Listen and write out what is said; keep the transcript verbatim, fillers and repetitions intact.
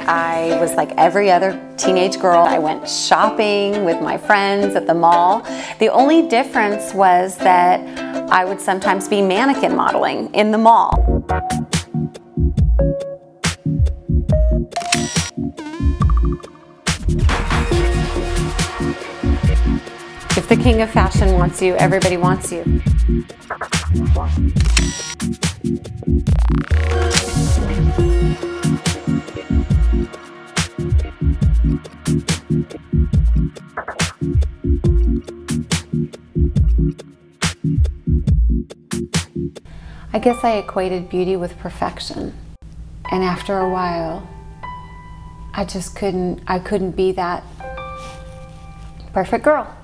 I was like every other teenage girl. I went shopping with my friends at the mall. The only difference was that I would sometimes be mannequin modeling in the mall. If the king of fashion wants you, everybody wants you. I guess I equated beauty with perfection. And after a while, I just couldn't, I couldn't be that perfect girl.